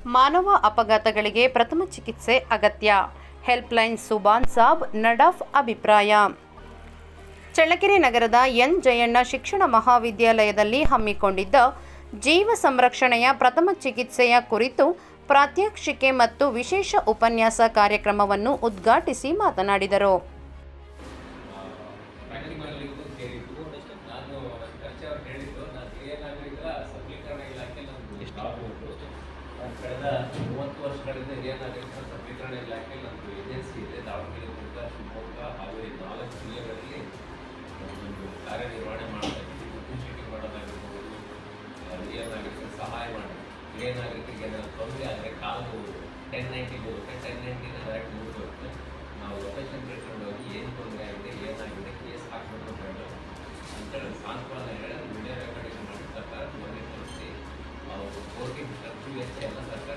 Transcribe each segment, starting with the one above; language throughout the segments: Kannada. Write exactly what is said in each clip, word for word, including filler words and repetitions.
ಮಾನವ ಅಪಘಾತಗಳಿಗೆ ಪ್ರಥಮ ಚಿಕಿತ್ಸೆ ಅಗತ್ಯ. ಹೆಲ್ಪ್ಲೈನ್ ಸುಬಾನ್ ಸಾಬ್ ನಡಾಫ್ ಅಭಿಪ್ರಾಯ. ಚಳ್ಳಕೆರೆ ನಗರದ ಎನ್ ಜಯಣ್ಣ ಶಿಕ್ಷಣ ಮಹಾವಿದ್ಯಾಲಯದಲ್ಲಿ ಹಮ್ಮಿಕೊಂಡಿದ್ದ ಜೀವ ಸಂರಕ್ಷಣೆಯ ಪ್ರಥಮ ಚಿಕಿತ್ಸೆಯ ಕುರಿತು ಪ್ರಾತ್ಯಕ್ಷಿಕೆ ಮತ್ತು ವಿಶೇಷ ಉಪನ್ಯಾಸ ಕಾರ್ಯಕ್ರಮವನ್ನು ಉದ್ಘಾಟಿಸಿ ಮಾತನಾಡಿದರು. ಕಳೆದ ಮೂವತ್ತು ವರ್ಷಗಳಿಂದ ಹಿರಿಯ ನಾಗರಿಕರ ಸಬಲೀಕರಣ ಇಲಾಖೆ ನಮ್ಮದು ಏಜೆನ್ಸಿ ಇದೆ. ದಾವಣಗೆರೆ, ದುರ್ಗ, ಶಿವಮೊಗ್ಗ, ಹಾವೇರಿ ನಾಲ್ಕು ಜಿಲ್ಲೆಗಳಲ್ಲಿ ಒಂದು ಕಾರ್ಯನಿರ್ವಹಣೆ ಮಾಡ್ತಾ ಇದ್ದೀವಿ. ಪಬ್ಲಿಸಿಟಿ ಮಾಡೋದಾಗಿರ್ಬೋದು, ಹಿರಿಯ ನಾಗರಿಕರ ಸಹಾಯ ಮಾಡಿ, ಹಿರಿಯ ನಾಗರಿಕರಿಗೆ ಏನಾದ್ರು ತೊಂದರೆ ಆದರೆ ಕಾಲು ಟೆನ್ ನೈಂಟಿ ಬರುತ್ತೆ, ಟೆನ್ ನೈಂಟಿನ ಡೈರೆಕ್ಟ್ ಮೂರು ಬರುತ್ತೆ. ನಾವು ಲೊಕೇಶನ್ ತಿಳ್ಕೊಂಡು ಹೋಗಿ ಏನು ತೊಂದರೆ ಆಗಿದೆ, ಏನಾಗಿದೆ, ಕೇಸ್ ಹಾಕಬೇಕು ಬೇಡ ಅಂತೇಳಿ ಸಾಂತ್ವನ ಹೇಳಿ ವಿಡಿಯೋ ರೆಕಾರ್ಡಿಂಗ್ ಮಾಡಿ ಸರ್ಕಾರ ಮನೆ ತೋರಿಸಿ ಅವರು ಕೋರ್ಟಿಂಗ್ ಖರ್ಚು ವೆಚ್ಚ ಎಲ್ಲ ಸರ್ಕಾರ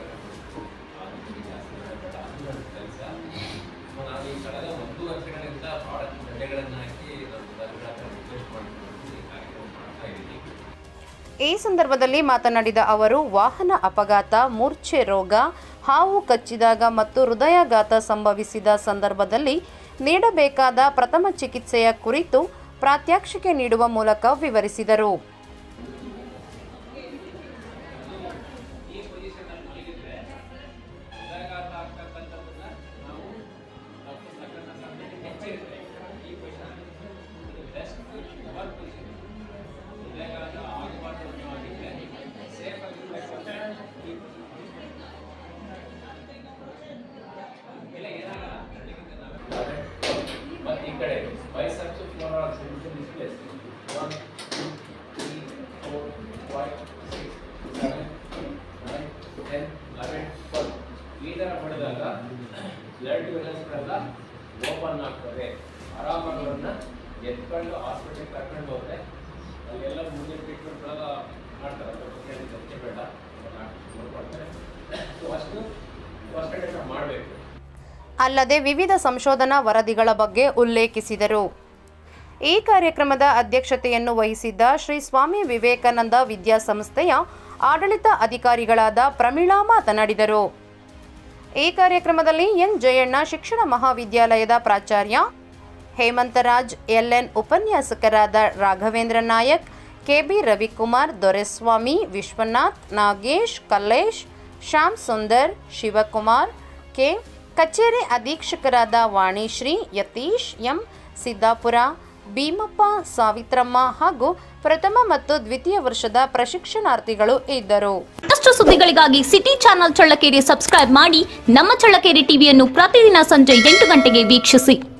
ಕೆಲಸ. ನಾವು ಈ ಕಳೆದ ಒಂದು ವರ್ಷಗಳಿಂದ ಪ್ರಾಡಕ್ಟ್ ಬೆಲೆಗಳನ್ನು ಹಾಕಿ ನಮ್ಮ ದರಗಳನ್ನು ರಿಕ್ವೆಸ್ಟ್ ಮಾಡಿಕೊಂಡು ಈ ಕಾರ್ಯಕ್ರಮ ಮಾಡ್ತಾ ಇದ್ದೀವಿ. ಈ ಸಂದರ್ಭದಲ್ಲಿ ಮಾತನಾಡಿದ ಅವರು, ವಾಹನ ಅಪಘಾತ, ಮೂರ್ಛೆ ರೋಗ, ಹಾವು ಕಚ್ಚಿದಾಗ ಮತ್ತು ಹೃದಯಾಘಾತ ಸಂಭವಿಸಿದ ಸಂದರ್ಭದಲ್ಲಿ ನೀಡಬೇಕಾದ ಪ್ರಥಮ ಚಿಕಿತ್ಸೆಯ ಕುರಿತು ಪ್ರಾತ್ಯಕ್ಷಿಕೆ ನೀಡುವ ಮೂಲಕ ವಿವರಿಸಿದರು. ಈ ಕಡೆ ಬೈಸೆಪ್ಸ್ ಫ್ಲೋರಾಕ್ಸ್ displace one two three four five six seven nine ten eleven twelve ಈ ಥರ ಹೊಡೆದಾಗ ಬ್ಲಡ್ ವೆಸಲ್ಸ್ಗಳೆಲ್ಲ ಓಪನ್ ಆಗ್ತದೆ. ಆರಾಮಾಗಿ ಅವ್ರನ್ನ ಎತ್ಕೊಂಡು ಹಾಸ್ಪಿಟಲ್ಗೆ ಕರ್ಕೊಂಡು ಹೋದರೆ ಅಲ್ಲೆಲ್ಲ ಮುಂದಿನ ಟ್ರೀಟ್ಮೆಂಟ್ಗಳೆಲ್ಲ ಮಾಡ್ತಾರೆ. ಅದ್ರ ಬಗ್ಗೆ ಚರ್ಚೆ ಬೇಡ, ನೋಡ್ಕೊಳ್ತಾರೆ. ಸೊ ಅಷ್ಟು ಫಸ್ಟ್ ಏಡ್ ಮಾಡಬೇಕು. ಅಲ್ಲದೆ ವಿವಿಧ ಸಂಶೋಧನಾ ವರದಿಗಳ ಬಗ್ಗೆ ಉಲ್ಲೇಖಿಸಿದರು. ಈ ಕಾರ್ಯಕ್ರಮದ ಅಧ್ಯಕ್ಷತೆಯನ್ನು ವಹಿಸಿದ್ದ ಶ್ರೀ ಸ್ವಾಮಿ ವಿವೇಕಾನಂದ ವಿದ್ಯಾಸಂಸ್ಥೆಯ ಆಡಳಿತ ಅಧಿಕಾರಿಗಳಾದ ಪ್ರಮೀಳಾ ಮಾತನಾಡಿದರು. ಈ ಕಾರ್ಯಕ್ರಮದಲ್ಲಿ ಎನ್ ಜಯಣ್ಣ ಶಿಕ್ಷಣ ಮಹಾವಿದ್ಯಾಲಯದ ಪ್ರಾಚಾರ್ಯ ಹೇಮಂತರಾಜ್, ಎಲ್ಎನ್ ಉಪನ್ಯಾಸಕರಾದ ರಾಘವೇಂದ್ರ ನಾಯಕ್, ಕೆಬಿ ರವಿಕುಮಾರ್, ದೊರೆಸ್ವಾಮಿ, ವಿಶ್ವನಾಥ್, ನಾಗೇಶ್, ಕಲ್ಲೇಶ್, ಶ್ಯಾಮ್ ಸುಂದರ್, ಶಿವಕುಮಾರ್ ಕೆ, ಕಚೇರಿ ಅಧೀಕ್ಷಕರಾದ ವಾಣಿಶ್ರೀ, ಯತೀಶ್ ಎಂ, ಸಿದ್ದಾಪುರ, ಭೀಮಪ್ಪ, ಸಾವಿತ್ರಮ್ಮ ಹಾಗೂ ಪ್ರಥಮ ಮತ್ತು ದ್ವಿತೀಯ ವರ್ಷದ ಪ್ರಶಿಕ್ಷಣಾರ್ಥಿಗಳು ಇದ್ದರು. ಮತ್ತಷ್ಟು ಸುದ್ದಿಗಳಿಗಾಗಿ ಸಿಟಿ ಚಾನೆಲ್ ಚಳ್ಳಕೆರೆ ಸಬ್ಸ್ಕ್ರೈಬ್ ಮಾಡಿ. ನಮ್ಮ ಚಳ್ಳಕೆರೆ ಟಿವಿಯನ್ನು ಪ್ರತಿದಿನ ಸಂಜೆ ಎಂಟು ಗಂಟೆಗೆ ವೀಕ್ಷಿಸಿ.